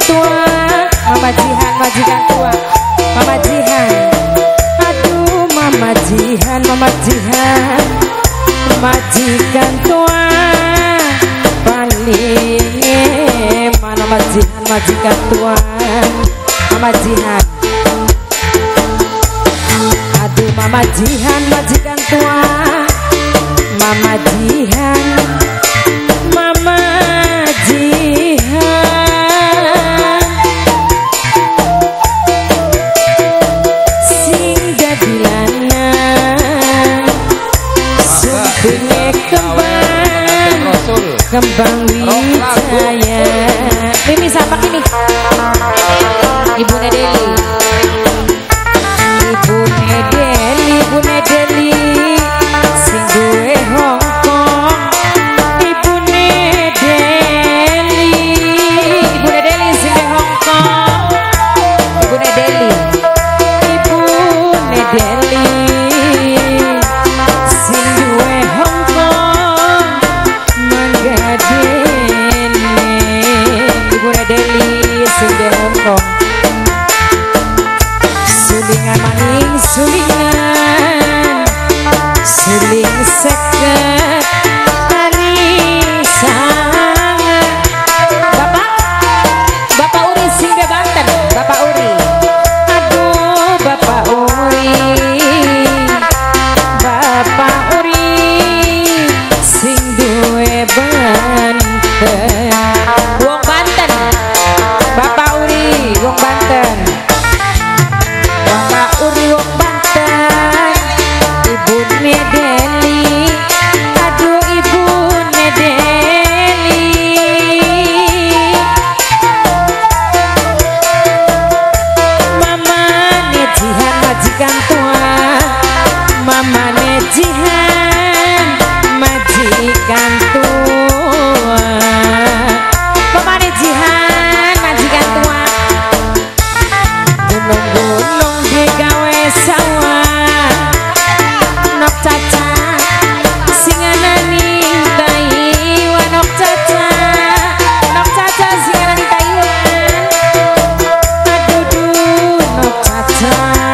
tua, Mama Jihan majikan tua, Mama Jihan. Aduh Mama Jihan, Mama Jihan, majikan tua paling mana majikan, majikan tua, Mama Jihan. Aduh Mama Jihan, majikan tua, Mama Jihan, Mama Jihan. Sing jadi lanang sumpine kembang wijaya. Mimi siapa ini? Ibu Nedeli, Ibu Nedeli, Ibu Nedeli sing duwe Hongkong. Ibu Nedeli, Ibu Nedeli sing duwe Hongkong. Ibu Nedeli, Ibu Nedeli sing duwe Hongkong. Manggadene Ibu Nedeli sing duwe Hongkong. Sulingan maning sulingan, suling seket tarisan. Bapak Uri sing de Banten, Bapak Uri. Aduh Bapak Uri, Bapak Uri sing duwe Banten. Wong Banten, Bapak Uri wong Banten. Bapak Uri wong Banten. Ibu Nedeli, aduh Ibu Nedeli. Mama Nejihan majikan tua, Mama Nejihan majikan tua, Mama Nejihan majikan tua. Gunung-gunung digawe sawah, nok caca singanan ning Taiwan. Nok caca singanan ning Taiwan. Aduh nok caca,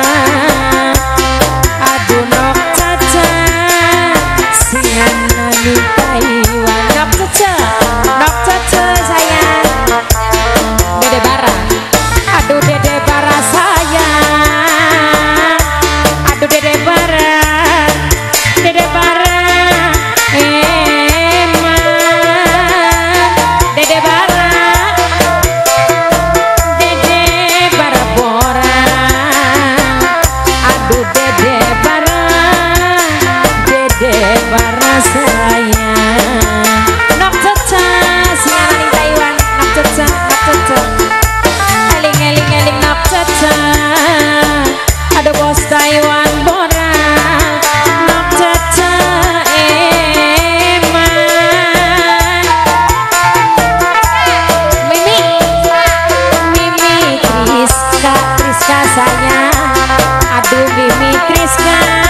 aduh nok caca singanan ning Taiwan. Nok caca sayang. Dede Bara, aduh Dede Bara sayang. Aduh Dede Bara, Dede Bara eman. Dede Bara, Dede Bara borang. Aduh Dede Bara, Dede Bara sayang. Nok caca singanan ning Taiwan. Nok caca, nok caca. Eling eling eling nok caca. Ada bos Taiwan borang. Nok caca eman. Mimi, Mimi Triska, Triska sayang. Aduh Mimi Triska.